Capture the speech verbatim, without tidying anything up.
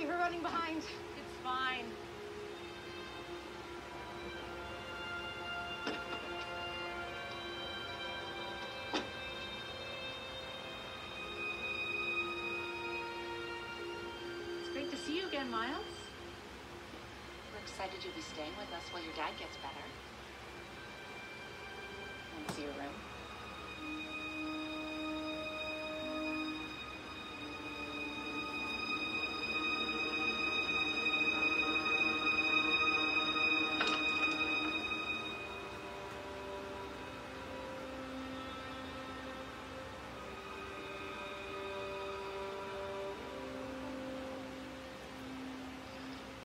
sorry for running behind. It's fine. It's great to see you again, Miles. We're excited you'll be staying with us while your dad gets better. Want to see your room?